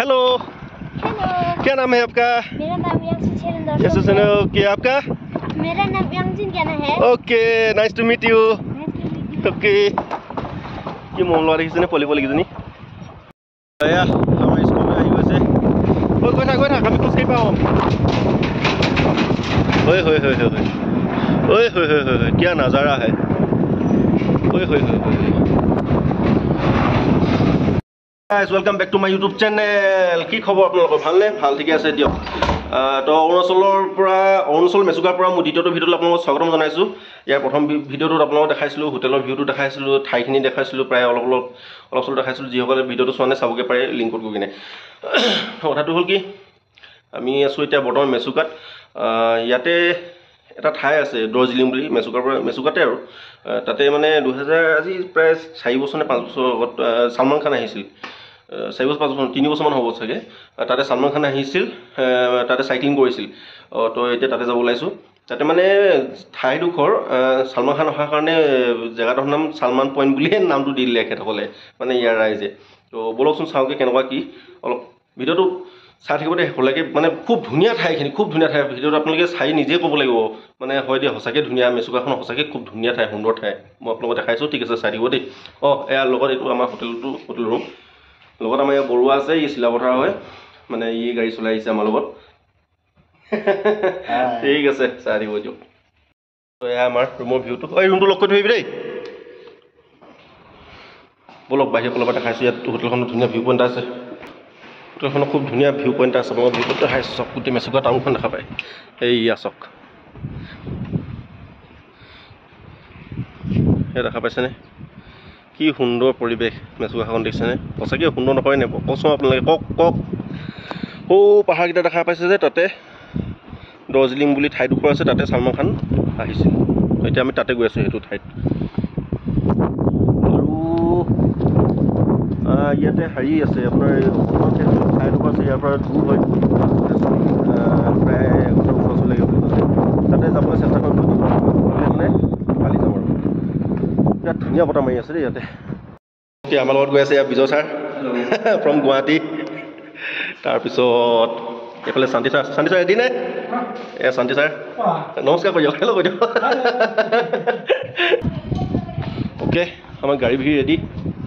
Hello hello. क्या नाम है आपका? मेरा नाम Yangjin channel yes sir okay आपका? मेरा नाम यांगजिन क्या नाम है? Okay nice to meet you okay কি মন লোৱা দেখিছেনে পলি পলিকেইজনী এয়া আমাৰ স্কুললৈ আহি গৈছে গৈ থাক আমি খোজকাঢ়ি পাওঁ হয় হয় হয় হয় হয় হয় হয় হয় क्या नज़ारा है হয় হয় হয় Guys, welcome back to my YouTube channel. কি খবৰ আপোনালোকৰ ভালনে ভাল ঠিকে আছে দিয়ক তো অৰুণাচল মেচুকাৰ পৰা মই দ্বিতীয়টো ভিডিঅ'ত আপোনালোকক স্বাগতম জনাইছোঁ ইয়াৰ প্ৰথম ভিডিঅ'টোত আপোনালোকক দেখাইছিলোঁ হোটেলৰ ভিউটো দেখাইছিলোঁ ঠাইখিনি দেখাইছিলোঁ প্ৰায় অলপ দেখাইছিলোঁ যিসকলে ভিডিঅ'টো চোৱা নাই চাবগৈ পাৰে লিংকত গৈ কিনে কথাটো হ'ল কি আমি আছোঁ এতিয়া বৰ্তমান মেচুকাত ইয়াতে এটা ঠাই আছে দাৰ্জিলিং বুলি মেচুকাৰ পৰা মেচুকাতে আৰু তাতে মানে 2000 আজি প্ৰায় 4 বছৰ নে 5 বছৰ আগত সলমান খান আহিছিল 4 বছৰ 5 বছৰ 3 বছৰমান হ'ব চাগে তাতে সলমান খান আহিছিল তাতে সাইক্লিং কৰিছিল তো এতিয়া তাতে যাব ওলাইছোঁ তাতে মানে ঠাইডোখৰ সলমান খান অহাৰ কাৰণে জেগাটোৰ নাম সালমান পইণ্ট বুলিয়ে নামটো দি দিলে এখেতসকলে মানে ইয়াৰ ৰাইজে তো বলকচোন চাওঁগৈ কেনেকুৱা কি অলপ ভিডিঅ'টো চাই থাকিব দেই শেষলৈকে মানে খুব ধুনীয়া ঠাইখিনি খুব ধুনীয়া ঠাই ভিডিঅ'টো আপোনালোকে চাই নিজে ক'ব লাগিব মানে হয় দেই সঁচাকৈ ধুনীয়া মেচুকাখন সঁচাকৈ খুব ধুনীয়া ঠাই সুন্দৰ ঠাই মই আপোনালোকক দেখাইছোঁ ঠিক আছে চাই দিব দেই এয়াৰ লগত এইটো আমাৰ হোটেল ৰুম লগত আমাৰ ইয়াৰ বৰুৱা আছে ই চিলাপথাৰ হয় মানে ই গাড়ী চলাই আহিছে আমাৰ লগত ঠিক আছে চাই দিব দিয়ক এয়া আমাৰ ৰুমৰ ভিউটো এই ৰুমটো লগ কৰি ধৰিবি দেই বলক বাহিৰৰ ফালৰ পৰা দেখাইছোঁ ইয়াত হোটেলখনত ধুনীয়া ভিউ পইণ্ট আছে হোটেলখনত খুব ধুনীয়া ভিউ পইণ্ট আছে মই ভিউ পইণ্ট দেখাইছোঁ চক গোটেই মেচুকা টাউনখন দেখা পায় এইয়া চক এই দেখা পাইছেনে কি সুন্দৰ পৰিৱেশ মেচুকাখন দেখিছেনে সঁচাকৈ সুন্দৰ নকয় নে কওকচোন আপোনালোকে কওক পাহাৰকেইটা দেখা পাইছে যে তাতে দাৰ্জিলিং বুলি ঠাইডোখৰ আছে তাতে সলমান খান আহিছিল এতিয়া আমি তাতে গৈ আছোঁ সেইটো ঠাইত আৰু ইয়াতে হেৰি আছে আপোনাৰ ঠাইডোখৰ আছে ইয়াৰ পৰা দূৰ হয় প্ৰায় 1 ঘণ্টা ওচৰ লাগে বুলি কৈছে তাতে যাবলৈ চেষ্টা কৰিম মানে কালি যাম আৰু ইয়াত ধুনীয়া বতাহ মাৰি আছে দেই ইয়াতে এতিয়া আমাৰ লগত গৈ আছে ইয়াত বিজয় ছাৰ ফ্ৰম গুৱাহাটী তাৰপিছত এইফালে শান্তি ছাৰ এদিন নে শান্তি ছাৰ নমস্কাৰ কৰি দিয়ক হেল্ল' কৈ দিয়ক অ'কে আমাৰ গাড়ী ভিৰ ৰেডি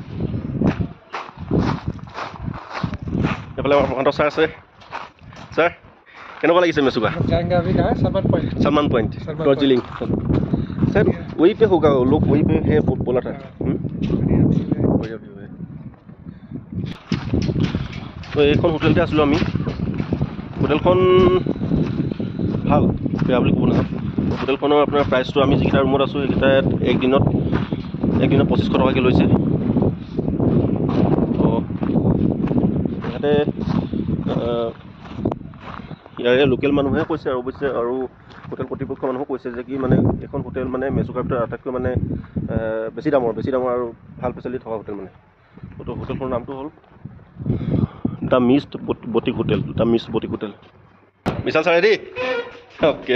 এইফালে আমাৰ প্ৰশান্ত ছাৰ আছে ছাৰ কেনেকুৱা লাগিছে মেচুকা सलमान पॉइंट दार्जिलिंग सर वहीं पे होगा लोग वहीं पे है बोला था बढ़िया व्यू है तो এইখন হোটেলতে আছিলোঁ আমি হোটেলখন ভাল বেয়া বুলি ক'ব নহয় হোটেলখনৰ আপোনাৰ প্ৰাইচটো আমি যিকেইটা ৰুমত আছোঁ সেইকেইটাত একদিনত 2500 টকাকৈ লৈছে তো ইয়াতে ইয়াৰে লোকেল মানুহে কৈছে আৰু অৱশ্যে আৰু হোটেল কৰ্তৃপক্ষৰ মানুহেও কৈছে যে কি মানে এখন হোটেল মানে মেচুকাৰ ভিতৰত আটাইতকৈ মানে বেছি দামৰ আৰু ভাল ফেচিলিটি থকা হোটেল মানে তো হোটেলখনৰ নামটো হ'ল the mist boutique hotel Bishal sir ready okay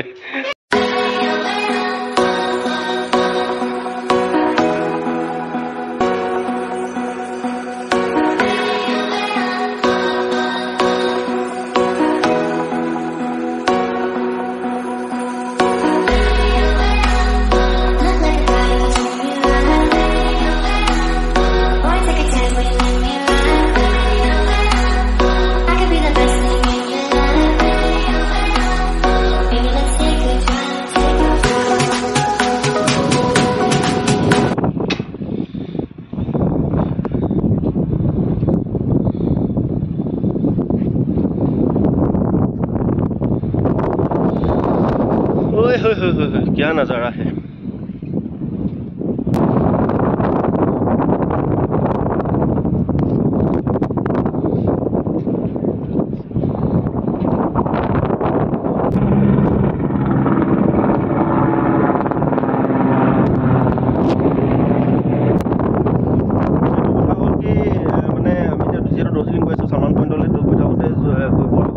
क्या नज़ारा है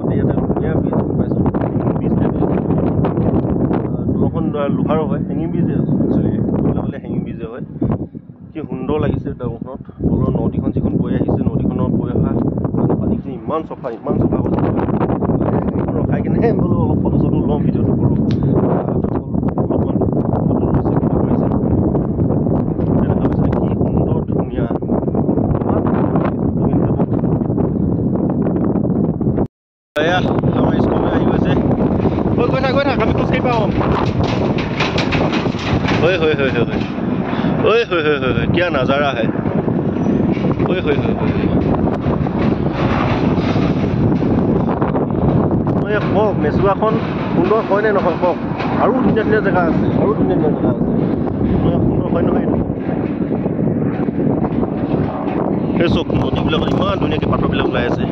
লোহাৰো হয় হেঙিং ব্ৰিজ ইমান চফা কৰিছে ৰখাই কিনে বোলো অলপ ফটো চটো লওঁ ভিডিঅ'টো কৰোঁ অলপমান ফটো লৈছে কিবা কৰিছে দেখা পাইছে কি সুন্দৰ ধুনীয়া এয়া আমাৰ স্কুললৈ আহি গৈছে গৈ থাক আমি খোজকাঢ়ি পাওঁ হয় क्या नज़ारा है কওক মেচুৱাখন সুন্দৰ হয় নে নহয় কওক আৰু ধুনীয়া জেগা আছে সুন্দৰ হয় নহয় সেই চব নদীবিলাকত ইমান ধুনীয়াকৈ পাথৰবিলাক ওলাই আছে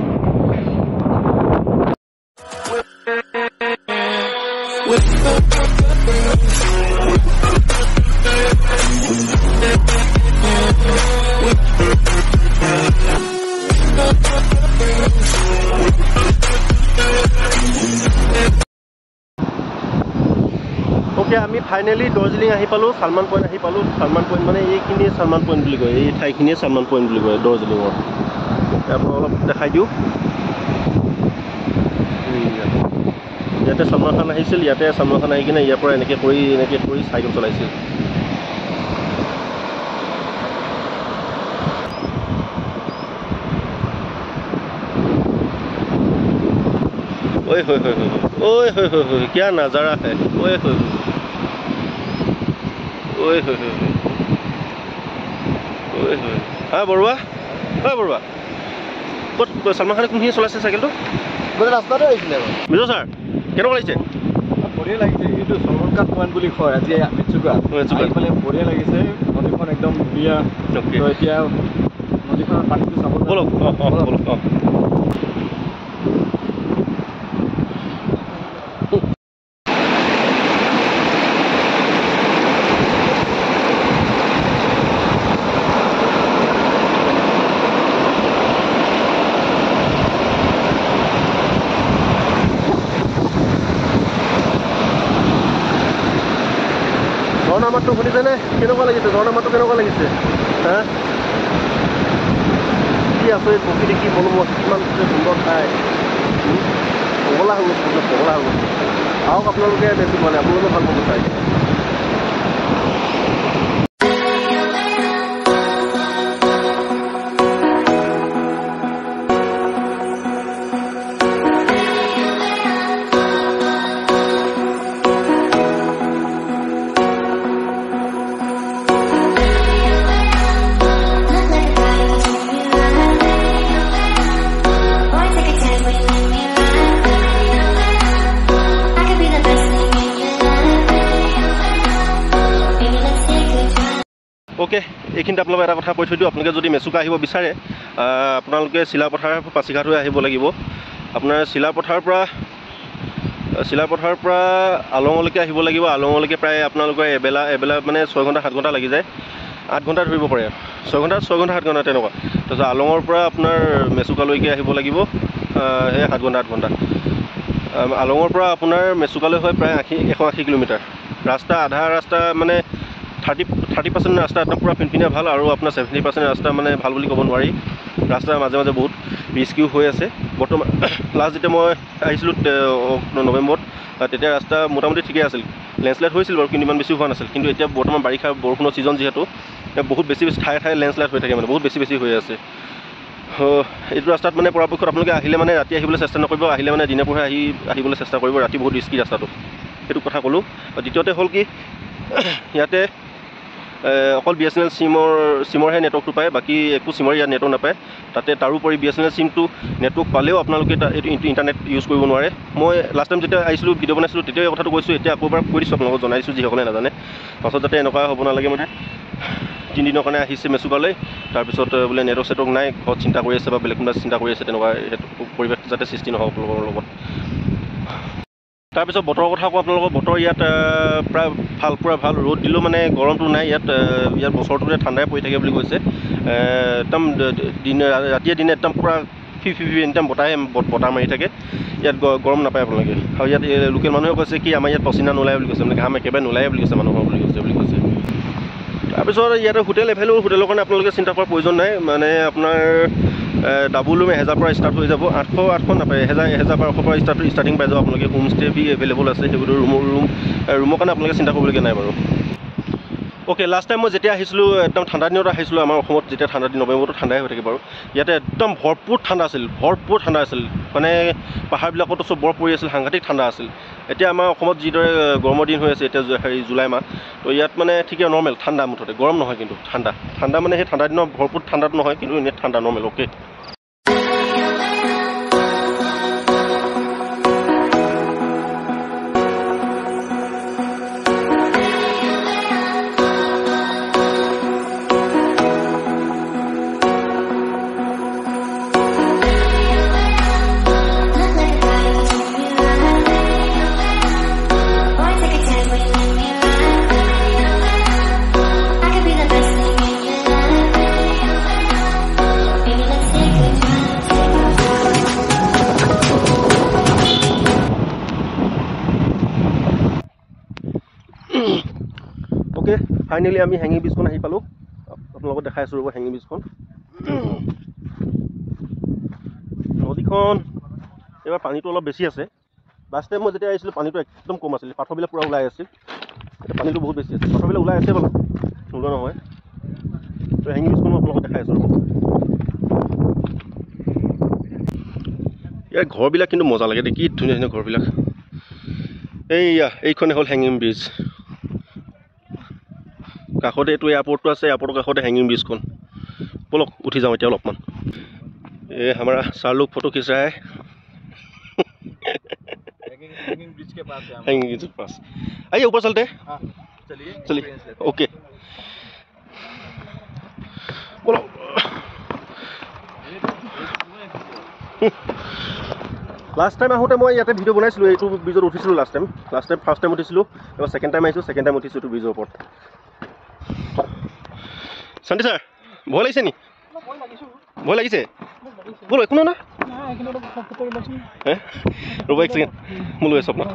ওকে আমি ফাইনেলি দাৰ্জিলিং আহি পালোঁ সালমান পইণ্ট আহি পালোঁ সালমান পইণ্ট মানে এইখিনিয়ে সালমান পইণ্ট বুলি কয় এই ঠাইখিনিয়ে সালমান পইণ্ট বুলি কয় দাৰ্জিলিঙৰ আপোনাক অলপ দেখাই দিওঁ ইয়াতে সলমান খান আহিছিল ইয়াতে সলমান খান আহি কিনে ইয়াৰ পৰা এনেকৈ কৰি চাইকেল চলাইছিল ओए क्या नज़ारा है ओए हाँ बरुआ कत सलमान खाने कुछ चलाइছে চাইকেলটো ৰাস্তাতে আহিছিলে বিজয় ছাৰ কেনেকুৱা লাগিছে বঢ়িয়া লাগিছে এইটো সলমান খান পইণ্ট বুলি কয় আজি মেচুকা আহি বঢ়িয়া লাগিছে নদীখন একদম ধুনীয়া তো এতিয়া নদীখনৰ পানীটো চাব বলক ঝৰ্ণা মাতটো শুনিছেনে কেনেকুৱা লাগিছে ঝৰ্ণা মাতটো কেনেকুৱা লাগিছে হা কি আছে প্ৰকৃতি কি মনোমোহা কিমান সুন্দৰ ঠাই পগলা হৈ গৈছে আহক আপোনালোকে বেছি মানে আপোনালোকে ভাল পাব চাই ओके এইখিনিতে আপোনালোকে এটা কথা কৈ থৈ দিওঁ আপোনালোকে যদি মেচুকা আহিব বিচাৰে আপোনালোকে চিলাপথাৰ পাছিঘাট হৈ আহিব লাগিব আপোনাৰ চিলাপথাৰৰ পৰা আলঙলৈকে আহিব লাগিব আলঙলৈকে প্ৰায় আপোনালোকৰ এবেলা মানে 6 ঘণ্টা 7 ঘণ্টা লাগি যায় 8 ঘণ্টা ধৰিব পাৰে 6 ঘণ্টা 7 ঘণ্টা তেনেকুৱা তাৰপিছত আলঙৰ পৰা আপোনাৰ মেচুকালৈকে আহিব লাগিব সেই 7 ঘণ্টা 8 ঘণ্টা আলঙৰ পৰা আপোনাৰ মেচুকালৈ হয় প্ৰায় 180 কিলোমিটাৰ ৰাস্তা আধা ৰাস্তা মানে 30% ৰাস্তা একদম পুৰা ফিনফিনীয়া ভাল আৰু আপোনাৰ 70% ৰাস্তা মানে ভাল বুলি ক'ব নোৱাৰি ৰাস্তা মাজে মাজে বহুত ৰিস্কিও হৈ আছে বৰ্তমান লাষ্ট যেতিয়া মই আহিছিলোঁ নৱেম্বৰত তেতিয়া ৰাস্তা মোটামুটি ঠিকেই আছিল লেণ্ডশ্লাইড হৈছিল বাৰু কিন্তু ইমান বেছি হোৱা নাছিল কিন্তু এতিয়া বৰ্তমান বাৰিষা বৰষুণৰ ছিজন যিহেতু বহুত বেছি ঠায়ে লেণ্ডশ্লাইড হৈ থাকে মানে বহুত বেছি হৈ আছে এইটো ৰাস্তাত মানে পৰাপক্ষত আপোনালোকে আহিলে মানে ৰাতি আহিবলৈ চেষ্টা নকৰিব আহিলে মানে দিনে পোহৰে আহিবলৈ চেষ্টা কৰিব ৰাতি বহুত ৰিস্কি ৰাস্তাটো সেইটো কথা ক'লোঁ দ্বিতীয়তে হ'ল কি ইয়াতে অকল BSNL চিমৰহে নেটৱৰ্কটো পায় বাকী একো চিমৰে ইয়াত নেটৱৰ্ক নাপায় তাতে তাৰোপৰি BSNL চিমটো নেটৱৰ্ক পালেও আপোনালোকে এইটো ইণ্টাৰনেট ইউজ কৰিব নোৱাৰে মই লাষ্ট টাইম যেতিয়া আহিছিলোঁ ভিডিঅ' বনাইছিলোঁ তেতিয়া এই কথাটো কৈছোঁ এতিয়া আকৌ এবাৰ কৈ দিছোঁ আপোনালোকক জনাইছোঁ যিসকলে নাজানে পাছত যাতে এনেকুৱা হ'ব নালাগে মানে 3 দিনৰ কাৰণে আহিছে মেচুকালৈ তাৰপিছত বোলে নেটৱৰ্ক নাই ঘৰত চিন্তা কৰি আছে বা বেলেগ কোনোবা চিন্তা কৰি আছে তেনেকুৱা পৰিৱেশ যাতে সৃষ্টি নহওক আপোনালোকৰ লগত তাৰপিছত বতৰৰ কথা কওঁ আপোনালোকৰ বতৰ ইয়াত প্ৰায় পুৰা ভাল ৰ'দ দিলেও মানে গৰমটো নাই ইয়াত বছৰটোতে ঠাণ্ডাই পৰি থাকে বুলি কৈছে একদম ৰাতিয়ে দিনে একদম পুৰা ফি একদম বতাহ মাৰি থাকে ইয়াত গৰম নাপায় আপোনালোকে আৰু ইয়াত লোকেল মানুহে কৈছে কি আমাৰ ইয়াত পচিনা নোলায় বুলি কৈছে মানে ঘাম একেবাৰে নোলায় বুলি কৈছে মানুহৰ বুলি কৈছে তাৰপিছত ইয়াতে হোটেলৰ কাৰণে আপোনালোকে চিন্তা কৰাৰ প্ৰয়োজন নাই মানে আপোনাৰ ডাবল ৰুম 1000 পৰা ষ্টাৰ্ট হৈ যাব 800 নাপায় 1000 পৰা 1200 পৰা ষ্টাৰ্টিং পাই যাব আপোনালোকে হোম ষ্টে বি এভেইলেবল আছে সেইবোৰ ৰুমৰ কাৰণে আপোনালোকে চিন্তা কৰিবলগীয়া নাই বাৰু অ'কে লাষ্ট টাইম মই যেতিয়া আহিছিলোঁ একদম ঠাণ্ডা দিনত আহিছিলোঁ আমাৰ অসমত যেতিয়া ঠাণ্ডা দিন নৱেম্বৰটো ঠাণ্ডাই হৈ থাকে বাৰু ইয়াতে একদম ভৰপূৰ ঠাণ্ডা আছিল মানে পাহাৰবিলাকতো চব বৰফ পৰি আছিল সাংঘাতিক ঠাণ্ডা আছিল এতিয়া আমাৰ অসমত যিদৰে গৰমৰ দিন হৈ আছে এতিয়া জুলাই মাহ তো ইয়াত মানে ঠিকে নৰ্মেল ঠাণ্ডা মুঠতে গৰম নহয় কিন্তু ঠাণ্ডা মানে সেই ঠাণ্ডা দিনৰ ভৰপূৰ ঠাণ্ডাটো নহয় কিন্তু এনেই ঠাণ্ডা নৰ্মেল অ'কে ओके फाइनली আমি হেঙিং ব্ৰিজখন আহি পালোঁ আপোনালোকক দেখাই আছোঁ ৰ'ব হেঙিং ব্ৰিজখন নদীখন এবাৰ পানীটো অলপ বেছি আছে লাষ্ট টাইম মই যেতিয়া আহিছিলোঁ পানীটো একদম কম আছিল পাথৰবিলাক পূৰা ওলাই আছিল এতিয়া পানীটো বহুত বেছি আছে পাথৰবিলাক ওলাই আছে বাৰু নোলোৱা নহয় তো হেঙিং ব্ৰিজখন মই আপোনালোকক দেখাই আছোঁ ৰ'ব ইয়াৰ ঘৰবিলাক কিন্তু মজা লাগে দেই কি ধুনীয়া ধুনীয়া ঘৰবিলাক এইখনে হ'ল হেঙিং ব্ৰিজ কাষতে এইটো এয়াৰপৰ্টটো আছে এয়াৰপৰ্টৰ কাষতে হেঙিং ব্ৰিজখন বলক উঠি যাওঁ এতিয়া অলপমান हमारा सर लोग फोटो खींच रहा है हैंगिंग ब्रिज के पास है हैंगिंग ब्रिज के पास आइए ऊपर चलते हैं चलिए ओके बोलो लास्ट टाइम आहोते मैं इते भिडिओ बनाइছিলোঁ এইটো ব্ৰিজত উঠিছিলোঁ লাষ্ট টাইম ফাৰ্ষ্ট টাইম উঠিছিলোঁ এবাৰ সেকেন্ড টাইম আহিছোঁ সেকেন্ড টাইম উঠিছোঁ এইটো ব্ৰিজৰ ওপৰত সন্দি স্যার ভয় লাগিছে নি ভয় লাগিছে বলো একো না হ্যাঁ রুবা এক সেকেন্ড মই লৈ আছোঁ আপোনাক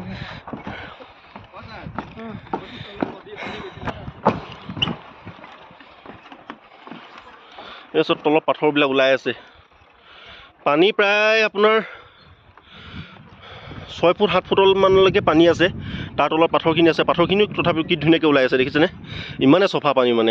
এই চব তলত পাথৰবিলাক ওলাই আছে পানী প্ৰায় আপোনাৰ 6 ফুট 7 ফুট মানলৈকে পানী আছে তাৰ তলত পাথৰখিনি আছে পাথৰখিনি তথাপিও কি ধুনীয়াকৈ ওলাই আছে দেখিছেনে ইমানে চফা পানী মানে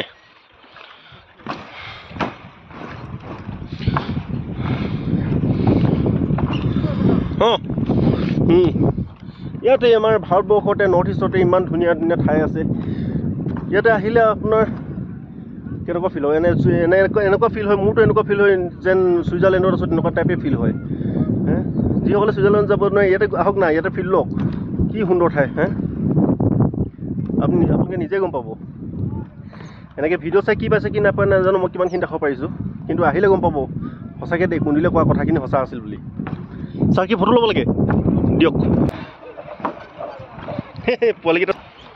ইয়াতে আমাৰ ভাৰতবৰ্ষতে নৰ্থ ইষ্টতে ইমান ধুনীয়া ধুনীয়া ঠাই আছে ইয়াতে আহিলে আপোনাৰ কেনেকুৱা ফিল হয় এনেকুৱা ফিল হয় মোৰতো এনেকুৱা ফিল হয় যেন ছুইজাৰলেণ্ডত আছোঁ তেনেকুৱা টাইপে ফিল হয় যিসকলে ছুইজাৰলেণ্ড যাব নোৱাৰে ইয়াতে আহক না ইয়াতে ফিল লওক কি সুন্দৰ ঠাই আপোনালোকে নিজে গম পাব এনেকৈ ভিডিঅ' চাই কি পাইছে কি নাপায় নাজানো মই কিমানখিনি দেখাব পাৰিছোঁ কিন্তু আহিলে গম পাব সঁচাকৈ দেই কোনদিলে কোৱা কথাখিনি সঁচা আছিল বুলি ছাৰ কি ফটো ল'ব লাগে দিয়ক পোৱালিকেইটা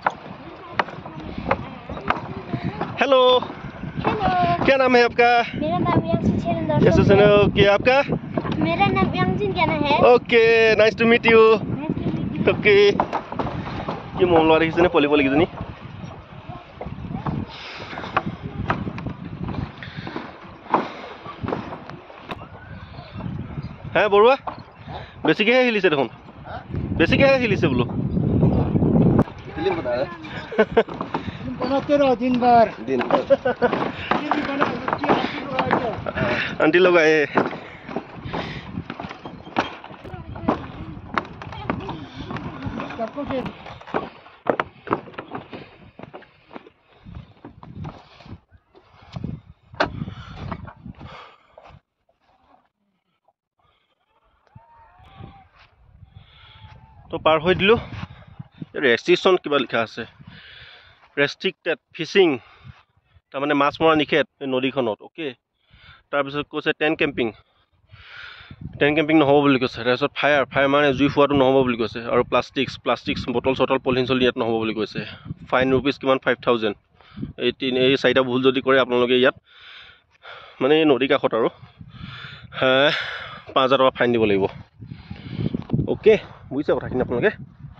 हेलो क्या नाम है आपका मेरा नाम यस क्या आपका मेरा नाम यांगजिन क्या है okay nice to meet you okay কি মন লোৱা দেখিছেনে পোৱালিকেইজনী হ্যাঁ বৰুৱা বেছিকেহে হিলিছে দেখোন বেছিকেহে হিলিছে বোলো बनाते रहो दिन भर आंटी लोग आए तो पार हो दिलो रेस्ट्रिक्शन किबा लिखा আছে ৰেষ্ট্ৰিক্টেড ফিচিং তাৰমানে মাছ মৰা নিষেধ নদীখনত অ'কে তাৰপিছত কৈছে টেণ্ট কেম্পিং নহ'ব বুলি কৈছে তাৰপিছত ফায়াৰ মানে জুই ফুৱাটো নহ'ব বুলি কৈছে আৰু প্লাষ্টিক্স বটল চটল পলিথিন চলি ইয়াত নহ'ব বুলি কৈছে ফাইন ৰুপিজ কিমান 5000 এই চাৰিটা ভুল যদি কৰে আপোনালোকে ইয়াত মানে এই নদী কাষত আৰু 5000 টকা ফাইন দিব লাগিব অ'কে বুজিছে কথাখিনি আপোনালোকে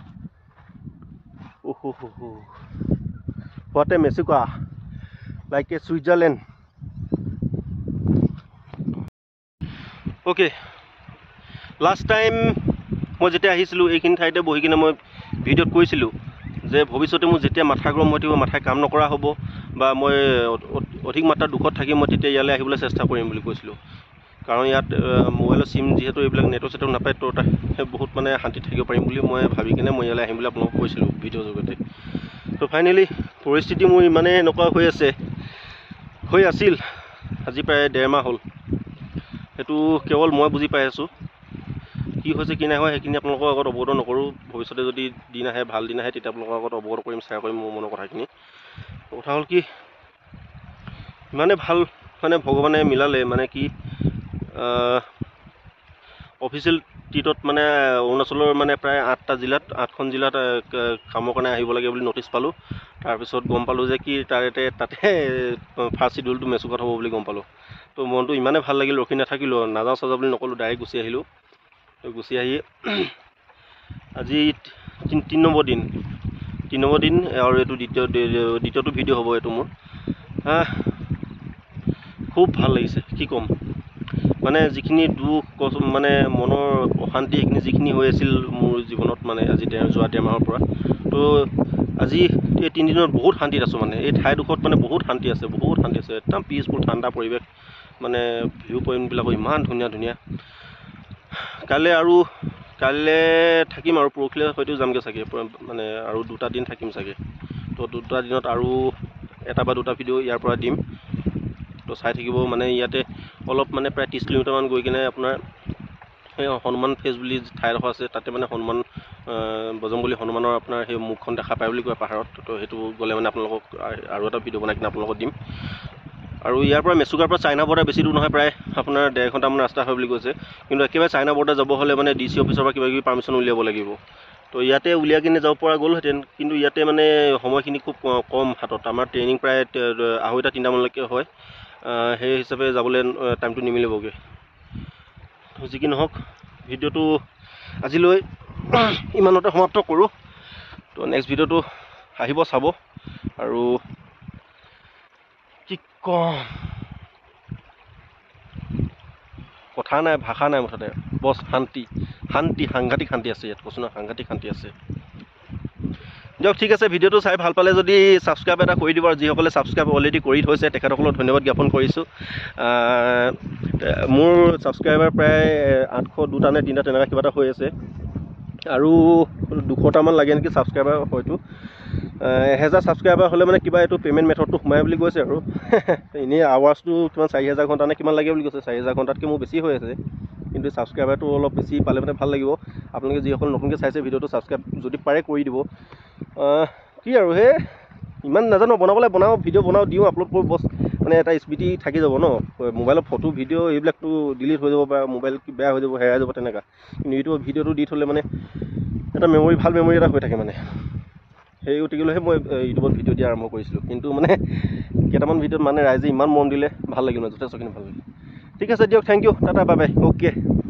What a Mexico, like a Switzerland. Okay, last time মই যেতিয়া আহিছিলোঁ এইখিনি ঠাইতে বহি কিনে মই ভিডিঅ'ত কৈছিলোঁ যে ভৱিষ্যতে মোৰ যেতিয়া মাথা গৰম হৈ থাকিব, মাথাই কাম নকৰা হ'ব বা মই অধিক মাত্ৰাৰ দুখত থাকি মই তেতিয়া ইয়ালৈ আহিবলৈ চেষ্টা কৰিম বুলি কৈছিলোঁ। কাৰণ ইয়াত মোবাইলৰ চিম যিহেতু এইবিলাক নেটৱৰ্ক চেটৱৰ্ক নাপায়, তো বহুত মানে শান্তিত থাকিব পাৰিম বুলি মই ভাবি কিনে মই ইয়ালৈ আহিম বুলি আপোনালোকক কৈছিলোঁ ভিডিঅ'ৰ জৰিয়তে। তো ফাইনেলি পৰিস্থিতি মোৰ ইমানেই এনেকুৱা হৈ আছিল আজি প্ৰায় 1.5 মাহ হ'ল। সেইটো কেৱল মই বুজি পাই আছোঁ। কি হৈছে কি নাই হয় সেইখিনি আপোনালোকৰ আগত অৱগত নকৰোঁ। ভৱিষ্যতে যদি দিন আহে, ভাল দিন আহে, তেতিয়া আপোনালোকৰ আগত অৱগত কৰিম, শ্বেয়াৰ কৰিম মোৰ মনৰ কথাখিনি। কথা হ'ল কি, ইমানে ভাল মানে ভগৱানে মিলালে, মানে কি অফিচিয়েল ট্ৰিটত মানে অৰুণাচলৰ মানে প্ৰায় 8খন জিলাত কামৰ কাৰণে আহিব লাগে বুলি ন'টিছ পালোঁ। তাৰপিছত গম পালোঁ যে কি তাতে ফাৰ্ষ্ট চিডিউলটো মেচুকাত হ'ব বুলি গম পালোঁ। তো মনটো ইমানে ভাল লাগিল, ৰখি নাথাকিলোঁ, নাযাওঁ চাযাওঁ বুলি নক'লোঁ, ডাইৰেক্ট গুচি আহিলোঁ। গুচি আহি আজি 3 নম্বৰ দিন আৰু এইটো দ্বিতীয়টো ভিডিঅ' হ'ব এইটো মোৰ। খুব ভাল লাগিছে, কি ক'ম। মানে যিখিনি দুখ মানে মনৰ অশান্তি সেইখিনি যিখিনি হৈ আছিল মোৰ জীৱনত, মানে আজি যোৱা 1.5 মাহৰ পৰা, তো আজি এই 3 দিনত বহুত শান্তিত আছোঁ। মানে এই ঠাইডোখৰত মানে বহুত শান্তি আছে, একদম পিচফুল ঠাণ্ডা পৰিৱেশ, মানে ভিউ পইণ্টবিলাকো ইমান ধুনীয়া ধুনীয়া। কাইলৈ থাকিম আৰু পৰহিলৈ হয়তো যামগৈ চাগে, মানে আৰু 2টা দিন থাকিম চাগে। তো 2টা দিনত আৰু 1 বা 2টা ভিডিঅ' ইয়াৰ পৰা দিম। তো চাই থাকিব। মানে ইয়াতে অলপ মানে প্ৰায় 30 কিলোমিটাৰমান গৈ কিনে আপোনাৰ সেই হনুমান ফেজ বুলি ঠাইডোখৰ আছে, তাতে মানে বজৰংবলী হনুমানৰ আপোনাৰ সেই মুখখন দেখা পায় বুলি কয় পাহাৰত। তো সেইটো গ'লে মানে আপোনালোকক আৰু এটা ভিডিঅ' বনাই কিনে আপোনালোকক দিম। আৰু ইয়াৰ পৰা মেচুকাৰ পৰা চাইনা বৰ্ডাৰ বেছি দূৰ নহয়, প্ৰায় আপোনাৰ 1.5 ঘণ্টামান ৰাস্তা হয় বুলি কৈছে। কিন্তু একেবাৰে চাইনা বৰ্ডাৰ যাব হ'লে মানে DC অফিচৰ পৰা কিবাকিবি পাৰ্মিশ্যন উলিয়াব লাগিব। তো ইয়াতে উলিয়াই কিনে যাব পৰা গ'লহেঁতেন, কিন্তু ইয়াতে মানে সময়খিনি খুব কম হাতত। আমাৰ ট্ৰেইনিং প্ৰায় 2:30-3টা মানলৈকে হয়, সেই হিচাপে যাবলৈ টাইমটো নিমিলিবগৈ। যি কি নহওক, ভিডিঅ'টো আজিলৈ ইমানতে সমাপ্ত কৰোঁ। তো নেক্সট ভিডিঅ'টো আহিব, চাব। আৰু কি ক'ম, কথা নাই, ভাষা নাই, মুঠতে বছ শান্তি, সাংঘাতিক শান্তি আছে ইয়াত, কৈছোঁ নহয়, সাংঘাতিক শান্তি আছে। দিয়ক, ঠিক আছে। ভিডিঅ'টো চাই ভাল পালে যদি ছাবস্ক্ৰাইব এটা কৰি দিব, আৰু যিসকলে ছাবস্ক্ৰাইব অলৰেডি কৰি থৈছে তেখেতসকলক ধন্যবাদ জ্ঞাপন কৰিছোঁ। মোৰ ছাবস্ক্ৰাইবাৰ প্ৰায় 802টা নে 3টা তেনেকুৱা কিবা এটা হৈ আছে, আৰু 200টামান লাগে নেকি ছাবস্ক্ৰাইবাৰ হয়তো। 1000 ছাবস্ক্ৰাইবাৰ হ'লে মানে কিবা এইটো পে'মেণ্ট মেথডটো সোমাই বুলি কৈছে। আৰু এনেই আৱাৰ্ছটো কিমান 4000 ঘণ্টা নে কিমান লাগে বুলি কৈছে। 4000 ঘণ্টাতকৈ মোৰ বেছি হৈ আছে, কিন্তু ছাবস্ক্ৰাইবাৰটো অলপ বেছি পালে মানে ভাল লাগিব। আপোনালোকে যিসকল নতুনকৈ চাইছে ভিডিঅ'টো, ছাবস্ক্ৰাইব যদি পাৰে কৰি দিব। কি আৰু ইমান নাজানো, বনাওঁ, ভিডিঅ' বনাওঁ, দিওঁ, আপলোড কৰোঁ, বছ মানে এটা স্মৃতি থাকি যাব ন। মোবাইলৰ ফটো ভিডিঅ' এইবিলাকতো ডিলিট হৈ যাব, বা মোবাইল বেয়া হৈ যাব, হেৰাই যাব তেনেকুৱা। কিন্তু ইউটিউবত ভিডিঅ'টো দি থ'লে মানে এটা ভাল মেমৰি এটা হৈ থাকে মানে। সেই গতিকেলৈহে মই ইউটিউবত ভিডিঅ' দিয়া আৰম্ভ কৰিছিলোঁ। কিন্তু মানে কেইটামান ভিডিঅ'ত মানে ৰাইজে ইমান মন দিলে, ভাল লাগিল, যথেষ্টখিনি ভাল লাগিল। ঠিক আছে দিয়ক, thank you, tata, bye bye, okay.